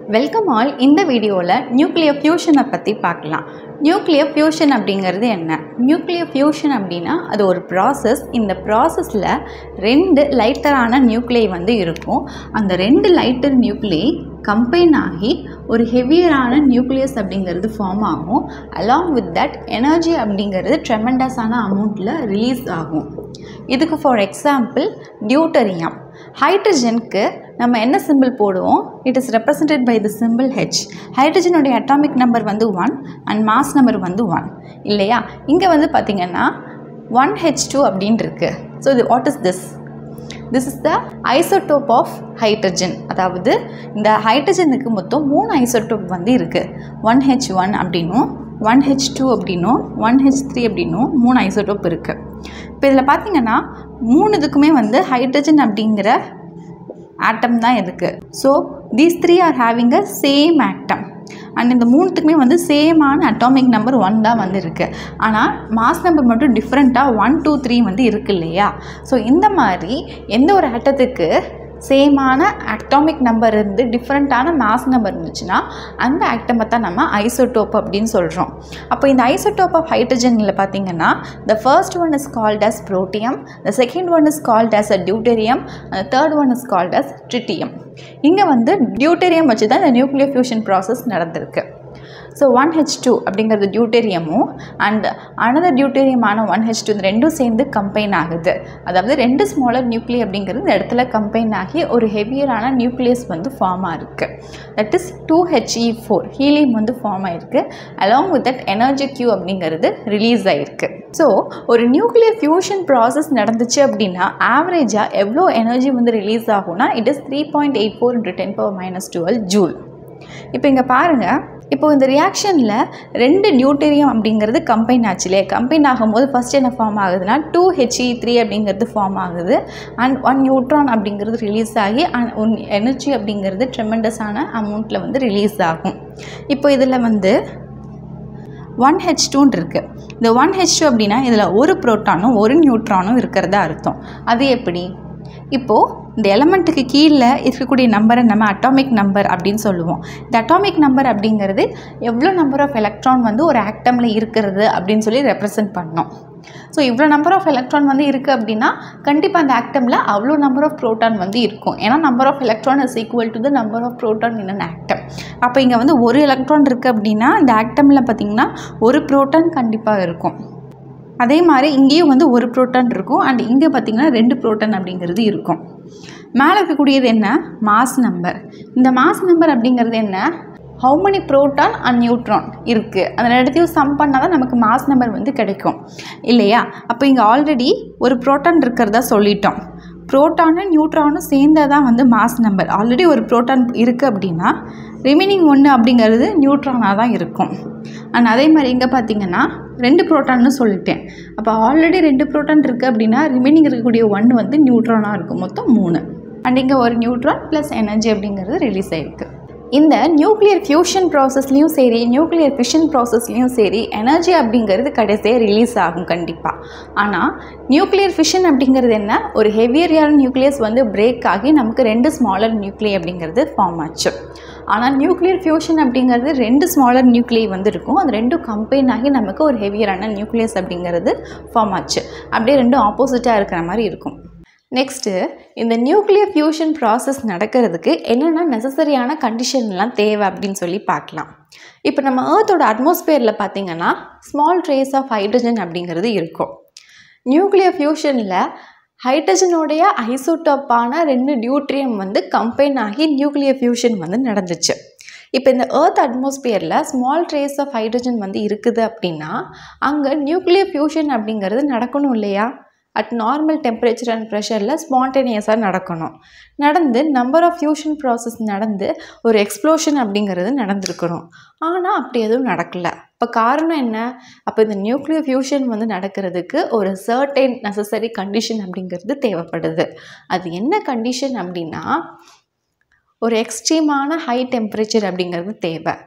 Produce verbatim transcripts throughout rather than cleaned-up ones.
Welcome all. இந்த வீடியோவில் nuclear ஃபியூஷனை பற்றி பார்க்கலாம். நியூக்ளியர் ஃபியூஷன் அப்படிங்கிறது என்ன? நியூக்ளியர் ஃபியூஷன் அப்படின்னா அது ஒரு ப்ராசஸ். இந்த ப்ராசஸில் ரெண்டு லைட்டரான நியூக்ளியை வந்து இருக்கும். அந்த ரெண்டு லைட்டர் நியூக்ளியை கம்பைன் ஆகி ஒரு ஹெவியரான நியூக்ளியஸ் அப்படிங்கிறது ஃபார்ம் ஆகும். அலாங் வித் தட் எனர்ஜி அப்படிங்கிறது ட்ரெமெண்டஸான அமௌண்ட்டில் ரிலீஸ் ஆகும். இதுக்கு ஃபார் எக்ஸாம்பிள் டியூட்டரியம். ஹைட்ரஜனுக்கு நம்ம என்ன சிம்பிள் போடுவோம்? It is represented by the symbol H. ஹைட்ரஜனுடைய அட்டாமிக் நம்பர் வந்து ஒன் அண்ட் மாஸ் நம்பர் வந்து ஒன் இல்லையா? இங்கே வந்து பார்த்திங்கன்னா ஒன் ஹெச் டூ அப்படின்னு இருக்குது. ஸோ இது what is this? This is the isotope of hydrogen. அதாவது இந்த ஹைட்ரஜனுக்கு மொத்தம் மூணு ஐசோடோப் வந்து இருக்குது. ஒன் ஹெச் ஒன் அப்படின்னும் ஒன் ஹெச் டூ அப்படின்னும் ஒன் ஹெச் த்ரீ அப்படின்னும் மூணு ஐசோடோப் இருக்குது. இப்போ இதில் பார்த்திங்கன்னா மூணு இதுக்குமே வந்து ஹைட்ரஜன் அப்படிங்கிற ஆட்டம் தான் இருக்குது. So these three are having a same atom. And இந்த மூணுத்துக்குமே வந்து சேமான அட்டாமிக் நம்பர் ஒன் தான் வந்து இருக்குது. ஆனால் மாஸ் நம்பர் மட்டும் டிஃப்ரெண்ட்டாக ஒன் டூ த்ரீ வந்து இருக்குது இல்லையா? ஸோ இந்த மாதிரி எந்த ஒரு ஆட்டத்துக்கு சேமான அட்டாமிக் நம்பர் இருந்து டிஃப்ரெண்ட்டான மாஸ் நம்பர் இருந்துச்சுன்னா அந்த ஆட்டமை தான் நம்ம ஐசோடோப் அப்படின்னு சொல்கிறோம். அப்போ இந்த ஐசோடோப் ஆஃப் ஹைட்ரஜனில் பார்த்திங்கன்னா the first one is called as protium, the second one is called as a deuterium, and the third one is called as tritium. இங்கே வந்து டியூட்டரியம் வச்சு தான் இந்த நியூக்ளியர் ஃபியூஷன் ப்ராசஸ் நடந்திருக்கு. ஸோ ஒன் ஹெச் டூ அப்படிங்கிறது டியூட்டேரியமும் and another டியூட்டேரியமான one H two இந்த ரெண்டும் சேர்ந்து கம்பைன் ஆகுது. அதாவது ரெண்டு ஸ்மாலர் நியூக்ளி அப்படிங்கிறது இந்த இடத்துல கம்பைன் ஆகி ஒரு ஹெவியரான நியூக்ளியஸ் வந்து ஃபார்ம் ஆகிருக்கு. That is two H E four helium வந்து ஃபார்ம் ஆகிருக்கு. Along with that energy Q அப்படிங்கிறது ரிலீஸ் ஆகிருக்கு. ஸோ ஒரு நியூக்ளியர் ஃபியூஷன் ப்ராசஸ் நடந்துச்சு அப்படின்னா ஆவரேஜாக எவ்வளோ எனர்ஜி வந்து ரிலீஸ் ஆகும்னா it is three point eight four into ten power minus twelve joule. இப்போ இங்கே பாருங்கள், இப்போது இந்த ரியாக்ஷனில் ரெண்டு டியூட்டேரியம் அப்படிங்கிறது கம்பைன் ஆச்சுலே. கம்பைன் ஆகும்போது ஃபஸ்ட் என்ன ஃபார்ம் ஆகுதுன்னா டூ ஹெச் இ த்ரீ அப்படிங்கிறது ஃபார்ம் ஆகுது. அண்ட் ஒன் நியூட்ரான் அப்படிங்கிறது ரிலீஸ் ஆகி அண்ட் ஒன் எனர்ஜி அப்படிங்கிறது ட்ரெமெண்டஸான அமௌண்ட்டில் வந்து ரிலீஸ் ஆகும். இப்போ இதில் வந்து ஒன் ஹெச் டூன்னு இருக்குது. இந்த ஒன் ஹெச் டூ அப்படின்னா இதில் ஒரு புரோட்டானும் ஒரு நியூட்ரானும் இருக்கிறதா அர்த்தம். அது எப்படி? இப்போது இந்த எலமெண்ட்டுக்கு கீழே இருக்கக்கூடிய நம்பரை நம்ம அட்டாமிக் நம்பர் அப்படின்னு சொல்லுவோம். இந்த அட்டாமிக் நம்பர் அப்படிங்கிறது எவ்வளோ நம்பர் ஆஃப் எலக்ட்ரான் வந்து ஒரு ஆட்டமில் இருக்கிறது அப்படின்னு சொல்லி ரெப்ரசன்ட் பண்ணோம். ஸோ இவ்வளோ நம்பர் ஆஃப் எலக்ட்ரான் வந்து இருக்குது அப்படின்னா கண்டிப்பாக அந்த ஆட்டமில் அவ்வளோ நம்பர் ஆஃப் ப்ரோட்டான் வந்து இருக்கும். ஏன்னா number of electron is equal to the number of proton in an atom. அப்போ இங்கே வந்து ஒரு எலக்ட்ரான் இருக்குது அப்படின்னா இந்த ஆட்டமில் பார்த்திங்கன்னா ஒரு ப்ரோட்டான் கண்டிப்பாக இருக்கும். அதே மாதிரி இங்கேயும் வந்து ஒரு புரோட்டான் இருக்கும் அண்ட் இங்கே பார்த்திங்கன்னா ரெண்டு புரோட்டான் அப்படிங்கிறது இருக்கும். மேலே இருக்கக்கூடியது என்ன? Mass number. இந்த மாஸ் நம்பர் அப்படிங்கிறது என்ன? How many proton and neutron இருக்குது, அந்த ரெண்டுத்தையும் சம் பண்ணால் தான் நமக்கு மாஸ் நம்பர் வந்து கிடைக்கும் இல்லையா? அப்போ இங்கே ஆல்ரெடி ஒரு புரோட்டான் இருக்கிறதா சொல்லிட்டோம். புரோட்டானும் நியூட்ரானும் சேர்ந்தால் தான் வந்து மாஸ் நம்பர். ஆல்ரெடி ஒரு புரோட்டான் இருக்குது அப்படின்னா ரிமைனிங் ஒன்று அப்படிங்கிறது நியூட்ரானாக தான் இருக்கும். அண்ட் அதே மாதிரி இங்கே பார்த்திங்கன்னா ரெண்டு புரோட்டான்னு சொல்லிட்டேன். அப்போ ஆல்ரெடி ரெண்டு புரோட்டான் இருக்குது அப்படின்னா ரிமைனிங் இருக்கக்கூடிய ஒன்று வந்து நியூட்ரானாக இருக்கும். மொத்தம் மூணு. அண்ட் இங்கே ஒரு நியூட்ரான் ப்ளஸ் எனர்ஜி அப்படிங்கிறது ரிலீஸ் ஆகிருக்கு. இந்த நியூக்ளியர் ஃபியூஷன் ப்ராசஸ்லேயும் சரி நியூக்ளியர் ஃபிஷன் ப்ராசஸ்லேயும் சரி எனர்ஜி அப்படிங்கிறது கடைசியாக ரிலீஸ் ஆகும் கண்டிப்பாக. ஆனால் நியூக்ளியர் ஃபிஷன் அப்படிங்கிறது என்ன? ஒரு ஹெவியரியான நியூக்ளியஸ் வந்து பிரேக் ஆகி நமக்கு ரெண்டு ஸ்மாலர் நியூக்ளியை அப்படிங்கிறது ஃபார்ம் ஆச்சு. ஆனால் நியூக்ளியர் ஃபியூஷன் அப்படிங்கிறது ரெண்டு ஸ்மாலர் நியூக்ளியை வந்து இருக்கும். அது ரெண்டும் கம்பைன் ஆகி நமக்கு ஒரு ஹெவியரான நியூக்ளியஸ் அப்படிங்கிறது ஃபார்ம் ஆச்சு. அப்படியே ரெண்டும் ஆப்போசிட்டாக இருக்கிற மாதிரி இருக்கும். நெக்ஸ்ட்டு இந்த நியூக்ளியர் ஃபியூஷன் ப்ராசஸ் நடக்கிறதுக்கு என்னென்ன நெசசரியான கண்டிஷன்லாம் தேவை அப்படின்னு சொல்லி பார்க்கலாம். இப்போ நம்ம ஏர்த்தோட அட்மாஸ்பியரில் பார்த்திங்கன்னா ஸ்மால் ட்ரேஸ் ஆஃப் ஹைட்ரஜன் அப்படிங்கிறது இருக்கும். நியூக்ளியர் ஃபியூஷனில் ஹைட்ரஜனுடைய ஐசோடோப்பான ரெண்டு டியூட்ரியம் வந்து கம்பைன் ஆகி நியூக்ளியர் ஃபியூஷன் வந்து நடந்துச்சு. இப்போ இந்த ஏர்த் அட்மாஸ்பியரில் ஸ்மால் ட்ரேஸ் ஆஃப் ஹைட்ரஜன் வந்து இருக்குது அப்படின்னா அங்கே நியூக்ளியர் ஃபியூஷன் அப்படிங்கிறது நடக்கணும் இல்லையா? அட் நார்மல் டெம்பரேச்சர் அண்ட் ப்ரெஷரில் ஸ்பான்டேனியஸாக நடக்கணும். நடந்து நம்பர் ஆஃப் ஃபியூஷன் ப்ராசஸ் நடந்து ஒரு எக்ஸ்ப்ளோஷன் அப்படிங்கிறது நடந்திருக்கணும். ஆனால் அப்படி எதுவும் நடக்கலை. இப்போ காரணம் என்ன? அப்போ இந்த நியூக்ளியர் ஃபியூஷன் வந்து நடக்கிறதுக்கு ஒரு சர்டைன் நெசசரி கண்டிஷன் அப்படிங்கிறது தேவைப்படுது. அது என்ன கண்டிஷன் அப்படின்னா ஒரு எக்ஸ்ட்ரீமான ஹை டெம்பரேச்சர் அப்படிங்கிறது தேவை.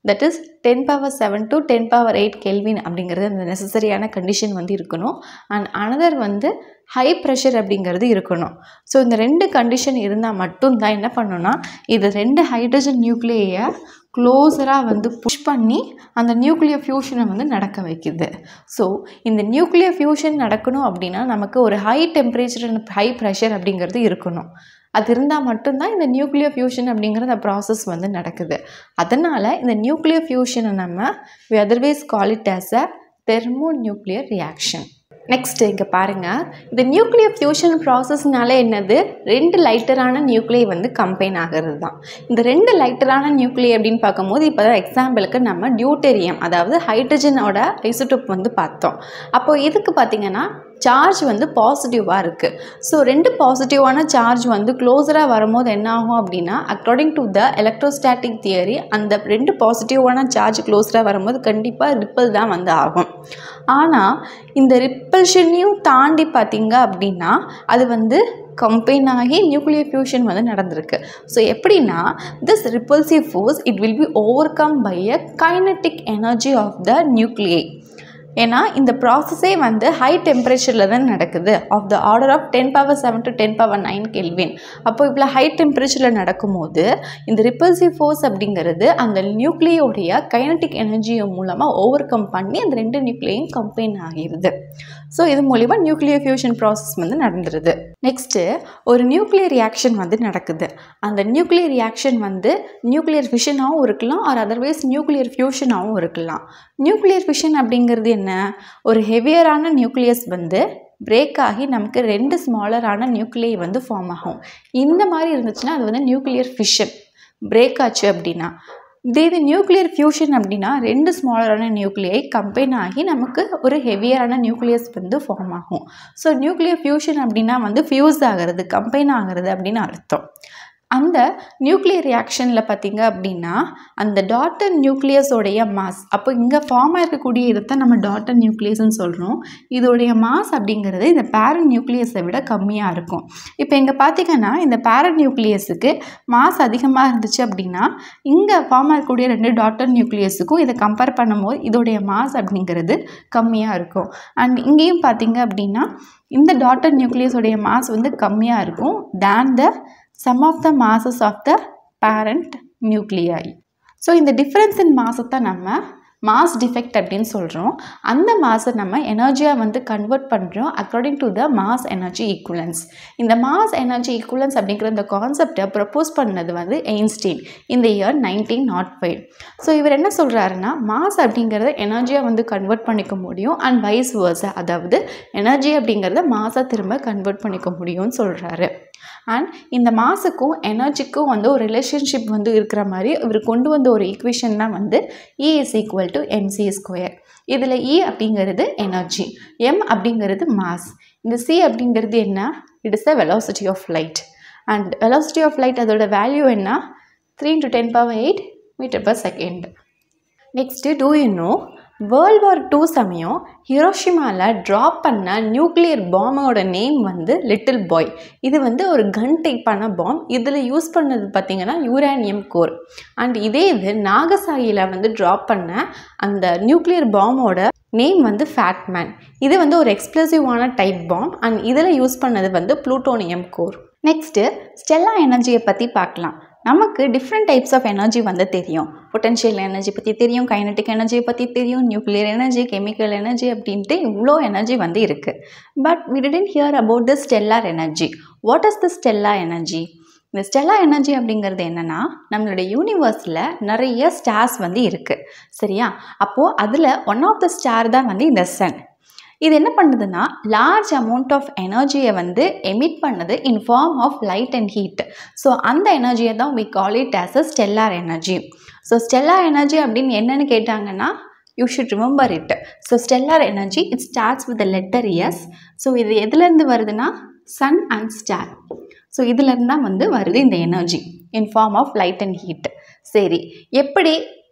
That is ten power seven to ten power eight kelvin அப்படிங்கிறது அந்த நெசசரியான கண்டிஷன் வந்து இருக்கணும். அண்ட் அனதர் வந்து ஹை ப்ரெஷர் அப்படிங்கிறது இருக்கணும். ஸோ இந்த ரெண்டு கண்டிஷன் இருந்தால் மட்டும்தான் என்ன பண்ணணும்னா இது ரெண்டு ஹைட்ரஜன் நியூக்ளியை க்ளோஸராக வந்து புஷ் பண்ணி அந்த நியூக்ளியர் ஃபியூஷனை வந்து நடக்க வைக்குது. ஸோ இந்த நியூக்ளியர் ஃபியூஷன் நடக்கணும் அப்படின்னா நமக்கு ஒரு high temperature and high pressure அப்படிங்கிறது இருக்கணும். அது இருந்தால் மட்டும்தான் இந்த நியூக்ளியர் ஃபியூஷன் அப்படிங்கிற அந்த ப்ராசஸ் வந்து நடக்குது. அதனால் இந்த நியூக்ளியர் ஃபியூஷனை நம்ம we otherwise call it as a thermonuclear reaction. Next இங்கே பாருங்கள், இந்த நியூக்ளியர் ஃபியூஷன் ப்ராசஸ்னால என்னது, ரெண்டு லைட்டரான நியூக்ளியை வந்து கம்பைன் ஆகிறது தான். இந்த ரெண்டு லைட்டரான நியூக்ளியை அப்படின்னு பார்க்கும்போது இப்போ தான் எக்ஸாம்பிளுக்கு நம்ம டியூட்டேரியம் அதாவது ஹைட்ரஜனோட ஐசோடோப் வந்து பார்த்தோம். அப்போது இதுக்கு பார்த்திங்கன்னா சார்ஜ் வந்து பாசிட்டிவாக இருக்குது. ஸோ ரெண்டு பாசிட்டிவான சார்ஜ் வந்து க்ளோஸராக வரும்போது என்ன ஆகும் அப்படின்னா according to the electrostatic theory அந்த ரெண்டு பாசிட்டிவான சார்ஜ் க்ளோஸராக வரும்போது கண்டிப்பாக ரிப்பல் தான் வந்து ஆகும். ஆனால் இந்த ரிப்பல்ஷனையும் தாண்டி பார்த்திங்க அப்படின்னா அது வந்து கம்பைன் ஆகி நியூக்ளியர் ஃபியூஷன் வந்து நடந்திருக்கு. ஸோ எப்படின்னா this repulsive force it will be overcome by a kinetic energy of the nuclei. ஏன்னா இந்த ப்ராசஸே வந்து ஹை டெம்பரேச்சரில் தான் நடக்குது, of the order of ten power seven to ten power nine kelvin. அப்போ இவ்வளோ ஹை டெம்பரேச்சரில் நடக்கும்போது இந்த ரிப்பல்சிவ் ஃபோர்ஸ் அப்படிங்கிறது அந்த நியூக்ளியோடைய கைனட்டிக் எனர்ஜி மூலமாக ஓவர் கம் பண்ணி அந்த ரெண்டு நியூக்ளியையும் கம்பைன் ஆகிடுது. ஸோ இது மூலிமா நியூக்ளியர் ஃபியூஷன் ப்ராசஸ் வந்து நடந்துருது. நெக்ஸ்ட்டு ஒரு நியூக்ளியர் ரியாக்ஷன் வந்து நடக்குது. அந்த நியூக்ளியர் ரியாக்ஷன் வந்து நியூக்ளியர் ஃபிஷனாகவும் இருக்கலாம் ஆர் அதர்வைஸ் நியூக்ளியர் ஃபியூஷனாகவும் இருக்கலாம். நியூக்ளியர் ஃபிஷன் அப்படிங்கிறது என்ன, ஒரு ஹெவியரான நியூக்ளியஸ் வந்து பிரேக் ஆகி நமக்கு ரெண்டு ஸ்மாலரான நியூக்ளியை வந்து ஃபார்ம் ஆகும். இந்த மாதிரி இருந்துச்சுன்னா அது வந்து நியூக்ளியர் ஃபிஷன். பிரேக் ஆச்சு அப்படின்னா இதே இது நியூக்ளியர் ஃபியூஷன் அப்படின்னா ரெண்டு ஸ்மாலரான நியூக்ளியை கம்பைன் ஆகி நமக்கு ஒரு ஹெவியரான நியூக்ளியஸ் வந்து ஃபார்ம் ஆகும். ஸோ நியூக்ளியர் ஃபியூஷன் அப்படின்னா வந்து ஃபியூஸ் ஆகிறது, கம்பைன் ஆகிறது அப்படின்னு அர்த்தம். அந்த நியூக்ளியர் ரியாக்ஷனில் பார்த்திங்க அப்படின்னா அந்த டாட்டர் நியூக்ளியஸோடைய மாஸ், அப்போ இங்கே ஃபார்ம் ஆகிருக்கக்கூடிய இதை தான் நம்ம டாட்டர் நியூக்ளியஸ்ன்னு சொல்கிறோம். இதோடைய மாஸ் அப்படிங்கிறது இந்த பேரண்ட் நியூக்ளியஸை விட கம்மியாக இருக்கும். இப்போ இங்கே பார்த்திங்கன்னா இந்த பேரண்ட் நியூக்ளியஸுக்கு மாஸ் அதிகமாக இருந்துச்சு அப்படின்னா இங்கே ஃபார்ம் ஆகக்கூடிய ரெண்டு டாட்டர் நியூக்ளியஸுக்கும் இதை கம்பேர் பண்ணும்போது இதோடைய மாஸ் அப்படிங்கிறது கம்மியாக இருக்கும். அண்ட் இங்கேயும் பார்த்திங்க அப்படின்னா இந்த டாட்டர் நியூக்ளியஸோடைய மாஸ் வந்து கம்மியாக இருக்கும் than the sum of the masses of the parent nuclei. So இந்த டிஃப்ரென்ஸ் இன் மாஸை தான் நம்ம மாஸ் டிஃபெக்ட் அப்படின்னு சொல்கிறோம். அந்த மாஸை நம்ம எனர்ஜியாக வந்து கன்வெர்ட் பண்ணுறோம் according to the mass energy equivalence. இந்த மாஸ் எனர்ஜி ஈக்குவலன்ஸ் அப்படிங்கிற இந்த கான்செப்டை ப்ரப்போஸ் பண்ணது வந்து எயின்ஸ்டீன் இந்த year nineteen nought five. So இவர் என்ன சொல்கிறாருன்னா மாஸ் அப்படிங்கிறத எனர்ஜியாக வந்து கன்வெர்ட் பண்ணிக்க முடியும் அண்ட் வைஸ் வேர்ஸா, அதாவது எனர்ஜி அப்படிங்கிறத மாஸாக திரும்ப கன்வெர்ட் பண்ணிக்க முடியும்னு சொல்கிறாரு. அண்ட் இந்த மாஸுக்கும் எனர்ஜிக்கும் வந்து ஒரு ரிலேஷன்ஷிப் வந்து இருக்கிற மாதிரி இவர் கொண்டு வந்த ஒரு ஈக்குவேஷன் தான் வந்து E is equal to M C square. இதில் E அப்படிங்கிறது எனர்ஜி, M அப்படிங்கிறது மாஸ், இந்த C அப்படிங்கிறது என்ன, it is the velocity of light. And velocity of light அதோட வேல்யூ என்ன, three into ten power eight metre per second. Next do you know world war two சமயம் ஹிரோஷிமாவில் drop பண்ண nuclear பாமோட நேம் வந்து லிட்டில் பாய். இது வந்து ஒரு கன் டைப்பான பாம். இதில் யூஸ் பண்ணது பார்த்திங்கன்னா யூரேனியம் கோர். அண்ட் இதே இது நாகசாகியில் வந்து ட்ராப் பண்ண அந்த நியூக்ளியர் பாமோட நேம் வந்து ஃபேட்மேன். இது வந்து ஒரு எக்ஸ்ப்ளோசிவான டைப் பாம் அண்ட் இதில் யூஸ் பண்ணது வந்து ப்ளூட்டோனியம் கோர். நெக்ஸ்ட்டு ஸ்டெல்லா எனர்ஜியை பற்றி பார்க்கலாம். நமக்கு டிஃப்ரெண்ட் டைப்ஸ் ஆஃப் எனர்ஜி வந்து தெரியும். பொட்டன்ஷியல் எனர்ஜி பற்றி தெரியும், கைனட்டிக் எனர்ஜியை பற்றி தெரியும், நியூக்ளியர் எனர்ஜி, கெமிக்கல் எனர்ஜி அப்படின்ட்டு இவ்வளோ எனர்ஜி வந்து இருக்குது. But we didn't hear about the stellar energy. What is the stellar energy? இந்த ஸ்டெல்லா எனர்ஜி அப்படிங்கிறது என்னென்னா நம்மளுடைய யூனிவர்ஸில் நிறைய ஸ்டார்ஸ் வந்து இருக்குது, சரியா? அப்போது அதில் ஒன் ஆஃப் த ஸ்டார் தான் வந்து இந்த சன். இது என்ன பண்ணுதுன்னா லார்ஜ் அமௌண்ட் ஆஃப் எனர்ஜியை வந்து எமிட் பண்ணுது in form of light and heat. So அந்த எனர்ஜியை தான் we call it as a stellar energy. So stellar energy அப்படின்னு என்னென்னு கேட்டாங்கன்னா you should remember it. So stellar energy it starts with the letter S. So இது எதுலேருந்து வருதுன்னா Sun and star. So இதுலேருந்து தான் வந்து வருது இந்த energy in form of light and heat. சரி, எப்படி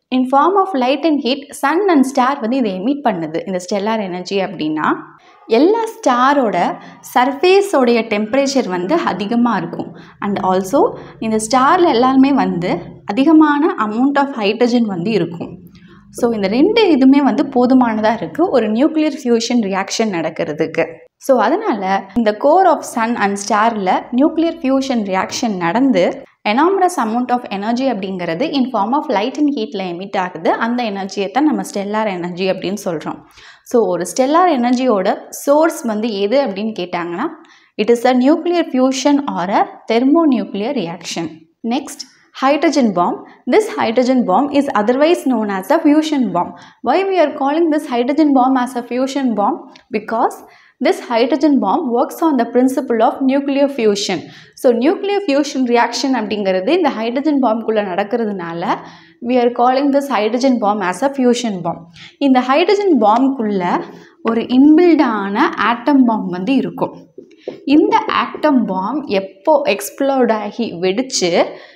in form of light and heat sun and star வந்து இதை எமிட் பண்ணுது. இந்த ஸ்டெல்லார் எனர்ஜி அப்படின்னா எல்லா ஸ்டாரோட சர்ஃபேஸோடைய டெம்பரேச்சர் வந்து அதிகமாக இருக்கும். அண்ட் ஆல்சோ இந்த ஸ்டாரில் எல்லாருமே வந்து அதிகமான அமௌண்ட் ஆஃப் ஹைட்ரஜன் வந்து இருக்கும். ஸோ இந்த ரெண்டு இதுவுமே வந்து போதுமானதாக இருக்குது ஒரு நியூக்ளியர் ஃபியூஷன் ரியாக்ஷன் நடக்கிறதுக்கு. ஸோ அதனால் இந்த கோர் ஆஃப் சன் அண்ட் ஸ்டாரில் நியூக்ளியர் ஃபியூஷன் ரியாக்ஷன் நடந்து எனாமரஸ் அமௌண்ட் ஆஃப் எனர்ஜி அப்படிங்கிறது in form of light and ஹீட்டில் எமிட் ஆகுது. அந்த எனர்ஜியை தான் நம்ம ஸ்டெல்லார் எனர்ஜி அப்படின்னு சொல்கிறோம். ஸோ ஒரு ஸ்டெல்லார் எனர்ஜியோட சோர்ஸ் வந்து எது அப்படின்னு கேட்டாங்கன்னா it is a nuclear fusion or a thermonuclear reaction. Next, hydrogen bomb. This hydrogen bomb is otherwise known as a fusion bomb. Why we are calling this hydrogen bomb as a fusion bomb? Because this hydrogen bomb works on the principle of nuclear fusion. So nuclear fusion reaction அப்படிங்கிறது இந்த hydrogen bomb குள்ள நடக்கிறதுனால we are calling this hydrogen bomb as a fusion bomb. இந்த hydrogen bomb குள்ள ஒரு inbuilt ஆன atom bomb வந்து இருக்கும். இந்த atom bomb எப்போ explode ஆகி வெடிச்சு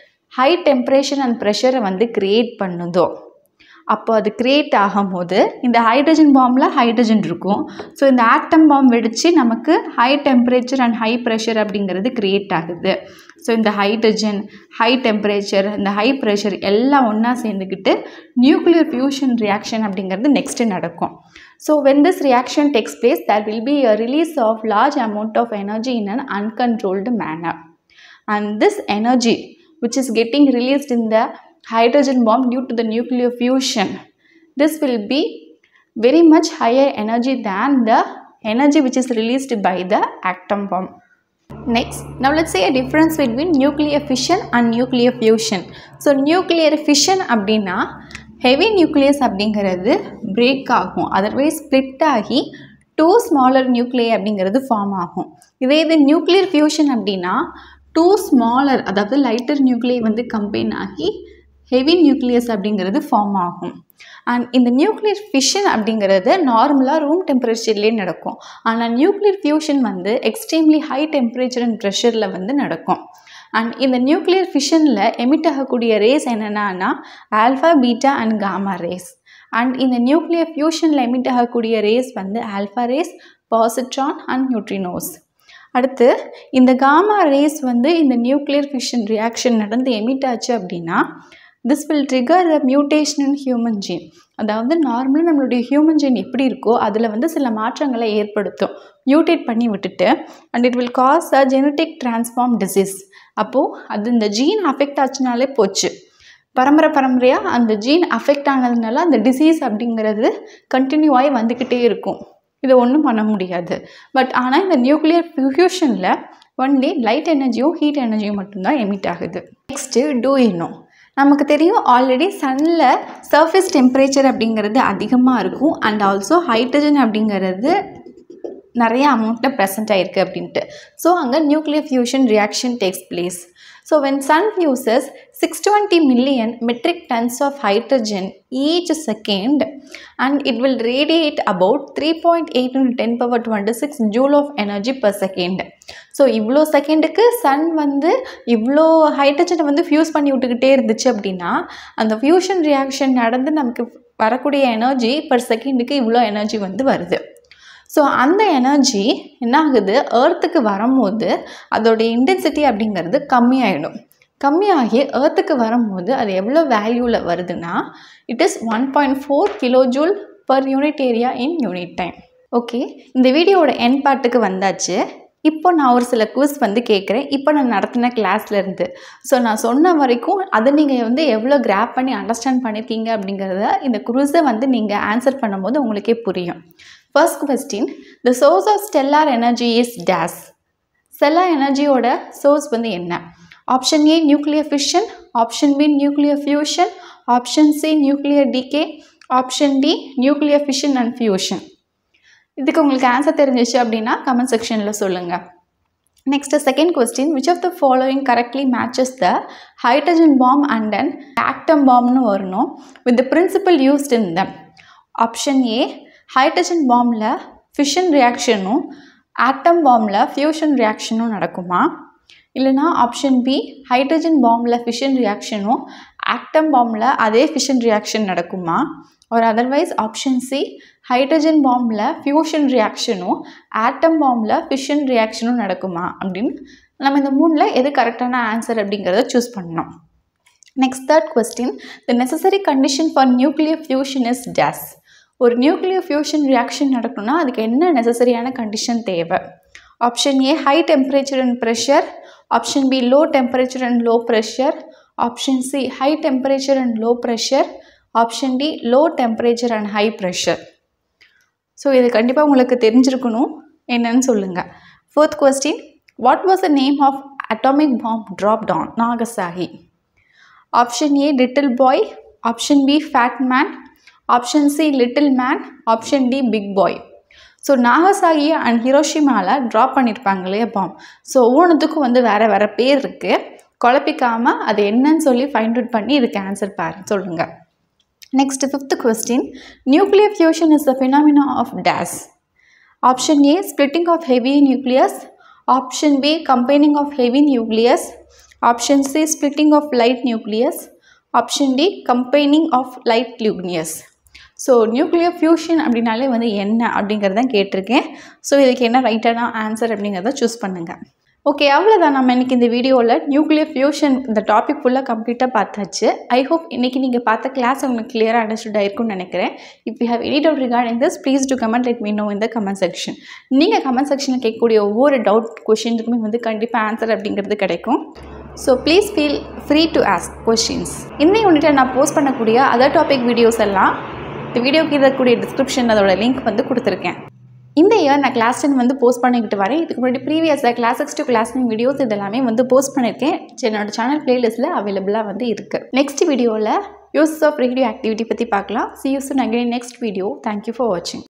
ஹை டெம்பரேச்சர் அண்ட் ப்ரெஷரை வந்து க்ரியேட் பண்ணுதோ அப்போ அது க்ரியேட் ஆகும்போது இந்த ஹைட்ரஜன் பாம்பில் ஹைட்ரஜன் இருக்கும். ஸோ இந்த ஆட்டம் பாம் வெடித்து நமக்கு high temperature and high pressure அப்படிங்கிறது க்ரியேட் ஆகுது. ஸோ இந்த ஹைட்ரஜன், ஹை டெம்பரேச்சர், இந்த ஹை ப்ரெஷர் எல்லாம் ஒன்றா சேர்ந்துக்கிட்டு நியூக்ளியர் ஃபியூஷன் ரியாக்ஷன் அப்படிங்கிறது நெக்ஸ்ட்டு நடக்கும். So when this reaction takes place there will be a release of large amount of energy in an uncontrolled manner. And this energy which is getting released in the hydrogen bomb due to the nuclear fusion, this will be very much higher energy than the energy which is released by the atom bomb. Next, now let's say a difference between nuclear fission and nuclear fusion. So nuclear fission அப்படின்னா heavy nucleus அப்படிங்கிறது break ஆகும், otherwise split ஆகி two smaller nuclei அப்படிங்கிறது form ஆகும். இதே இது nuclear fusion அப்படின்னா two smaller அதாவது லைட்டர் நியூக்ளியை வந்து கம்பைன் ஆகி ஹெவி நியூக்ளியஸ் அப்படிங்கிறது ஃபார்ம் ஆகும். அண்ட் இந்த நியூக்ளியர் ஃபிஷன் அப்படிங்கிறது நார்மலாக ரூம் டெம்பரேச்சர்லேயே நடக்கும். ஆனால் நியூக்ளியர் ஃபியூஷன் வந்து எக்ஸ்ட்ரீம்லி ஹை டெம்பரேச்சர் அண்ட் ப்ரெஷரில் வந்து நடக்கும். அண்ட் இந்த நியூக்ளியர் ஃபிஷனில் எமிட் ஆகக்கூடிய ரேஸ் என்னென்னா alpha, beta and gamma rays. And இந்த நியூக்ளியர் ஃபியூஷனில் எமிட் ஆகக்கூடிய ரேஸ் வந்து alpha rays, positron and neutrinos. அடுத்து இந்த காமா ரேஸ் வந்து இந்த நியூக்ளியர் ஃபிஷன் ரியாக்ஷன் நடந்து எமிட் ஆச்சு அப்படின்னா this will trigger the mutation in human gene. அதாவது நார்மலாக நம்மளுடைய ஹியூமன் ஜீன் எப்படி இருக்கோ அதில் வந்து சில மாற்றங்களை ஏற்படுத்தும், மியூட்டேட் பண்ணி விட்டுட்டு and it will cause a genetic transform disease. அப்போது அது இந்த ஜீன் அஃபெக்ட் ஆச்சுனாலே போச்சு, பரம்பரை பரம்பரையாக அந்த ஜீன் அஃபெக்ட் ஆனதுனால அந்த டிசீஸ் அப்படிங்கிறது கண்டினியூ ஆகி வந்துக்கிட்டே இருக்கும். இதை ஒன்றும் பண்ண முடியாது. பட் ஆனால் இந்த நியூக்ளியர் ஃபியூஷனில் ஒன்லி லைட் எனர்ஜியும் ஹீட் எனர்ஜியும் மட்டும்தான் எமிட் ஆகுது. நெக்ஸ்ட்டு டூ யூ நோ, நமக்கு தெரியும் ஆல்ரெடி சன்னில் சர்ஃபேஸ் டெம்பரேச்சர் அப்படிங்கிறது அதிகமாக இருக்கும் அண்ட் ஆல்சோ ஹைட்ரஜன் அப்படிங்கிறது நிறைய அமௌண்ட்டில் ப்ரெசென்ட் ஆகிருக்கு அப்படின்ட்டு. ஸோ அங்கே nuclear fusion reaction takes place. So when sun fuses six hundred twenty million metric tons of hydrogen each second and it will radiate about three point eight into ten power twenty-six joule of energy per second. So இவ்வளோ செகண்டுக்கு Sun வந்து இவ்வளோ ஹைட்ரஜனை வந்து fuse பண்ணி விட்டுக்கிட்டே இருந்துச்சு அப்படின்னா அந்த ஃபியூஷன் ரியாக்ஷன் நடந்து நமக்கு வரக்கூடிய எனர்ஜி பர் செகண்டுக்கு இவ்வளோ எனர்ஜி வந்து வருது. ஸோ அந்த எனர்ஜி என்ன ஆகுது, ஏர்த்துக்கு வரும்போது அதோடைய இன்டென்சிட்டி அப்படிங்கிறது கம்மியாயிடும். கம்மியாகி ஏர்த்துக்கு வரும்போது அது எவ்வளோ வேல்யூவில் வருதுன்னா it is one point four kilo joule per unit area in unit time. Okay, இந்த வீடியோவோட எண்ட் பார்ட்டுக்கு வந்தாச்சு. இப்போ நான் ஒரு சில குவிஸ் வந்து கேட்குறேன், இப்போ நான் நடத்தின கிளாஸ்லேருந்து. ஸோ நான் சொன்ன வரைக்கும் அதை நீங்கள் வந்து எவ்வளோ கிராப் பண்ணி அண்டர்ஸ்டாண்ட் பண்ணியிருக்கீங்க அப்படிங்கிறத இந்த குவிஸை வந்து நீங்கள் ஆன்சர் பண்ணும்போது உங்களுக்கே புரியும். First question, the source of stellar energy is dash. Stellar energy-ஓட source வந்து என்ன? Option A, nuclear fission. Option B, nuclear fusion. Option C, nuclear decay. Option D, nuclear fission and fusion. இதுக்கு உங்களுக்கு ஆன்சர் தெரிஞ்சிச்சு அப்படின்னா comment செக்ஷனில் சொல்லுங்கள். Next, second question, which of the following correctly matches the hydrogen bomb and an atom bomb னு வரணும் with the principle used in them? Option A, hydrogen பாம்பில் fission ரியாக்ஷனும் ஆட்டம் பாம்பில் ஃபியூஷன் ரியாக்ஷனும் நடக்குமா? இல்லைனா ஆப்ஷன் பி ஹைட்ரஜன் பாம்பில் fission ரியாக்ஷனும் ஆட்டம் பாம்பில் அதே ஃபிஷன் ரியாக்ஷன் நடக்குமா? ஒரு அதர்வைஸ் ஆப்ஷன் சி ஹைட்ரஜன் பாம்பில் ஃபியூஷன் ரியாக்ஷனும் ஆட்டம் பாம்பில் ஃபிஷன் ரியாக்ஷனும் நடக்குமா அப்படின்னு நம்ம இந்த மூணில் எது கரெக்டான ஆன்சர் அப்படிங்கிறத சூஸ் பண்ணணும். Next third question, the necessary condition for nuclear fusion is dash. ஒரு நியூக்ளியர் ஃபியூஷன் ரியாக்ஷன் நடக்கணும்னா அதுக்கு என்ன நெசசரியான கண்டிஷன் தேவை? Option A high temperature and pressure, option B low temperature and low pressure, option C high temperature and low pressure, option D low temperature and high pressure. So இது கண்டிப்பாக உங்களுக்கு தெரிஞ்சிருக்கணும், என்னன்னு சொல்லுங்கள். Fourth question, what was the name of atomic bomb dropped on Nagasaki? Option A little boy, option B fat man, option C little man, option D big boy. So Nagasaki and ஹிரோஷிமாவில் drop பண்ணியிருப்பாங்க இல்லையா bomb. So ஒவ்வொன்றுத்துக்கும் வந்து வேறு வேறு பேர் இருக்குது. குழப்பிக்காமல் அது என்னன்னு சொல்லி ஃபைண்ட் அவுட் பண்ணி இதுக்கு ஆன்சர் பாரு சொல்லுங்கள். Next fifth question, nuclear fusion is the phenomena of dash. Option A splitting of heavy nucleus, option B combining of heavy nucleus, option C splitting of light nucleus, option D combining of light nucleus. So nuclear fusion அப்படின்னாலே வந்து என்ன அப்படிங்கிறதான் கேட்டிருக்கேன். So இதுக்கு என்ன ரைட்டான answer அப்படிங்கிறத choose பண்ணுங்கள். ஓகே, அவ்வளோதான். நம்ம இன்றைக்கி இந்த வீடியோவில் நியூக்ளியர் ஃபியூஷன் இந்த டாபிக் ஃபுல்லாக கம்ப்ளீட்டாக பார்த்தாச்சு. ஐ ஹோப் இன்றைக்கி நீங்கள் பார்த்த கிளாஸ் உங்களுக்கு கிளியராக அண்டர்ஸ்டுட் ஆயிருக்கும்னு நினைக்கிறேன். If you have any doubt regarding this please do comment let me know in the comment section. நீங்கள் கமெண்ட் செக்ஷனில் கேட்கக்கூடிய ஒவ்வொரு டவுட் கொஷினுக்குமே வந்து கண்டிப்பாக ஆன்சர் அப்படிங்கிறது கிடைக்கும். So please feel free to ask questions. இந்த யூனிட்டை நான் போஸ்ட் பண்ணக்கூடிய அதர் டாபிக் வீடியோஸ் எல்லாம் இந்த வீடியோக்கு இருக்கக்கூடிய டிஸ்கிரிப்ஷன் அதோட லிங்க் வந்து கொடுத்துருக்கேன். இந்த இயர் நான் கிளாஸ் டென் வந்து போஸ்ட் பண்ணிக்கிட்டு வரேன். இதுக்கு முன்னாடி ப்ரீவியஸாக class six to class nine videos இதெல்லாமே வந்து போஸ்ட் பண்ணியிருக்கேன். என்னோட சேனல் பிளேலிஸ்ட்டில் அவைலபிளாக வந்து இருக்குது. நெக்ஸ்ட் வீடியோவில் யூஸ் ஆஃப் ரேடியோ ஆக்டிவிட்டி பற்றி பார்க்கலாம். See you soon again in next video. Thank you for watching.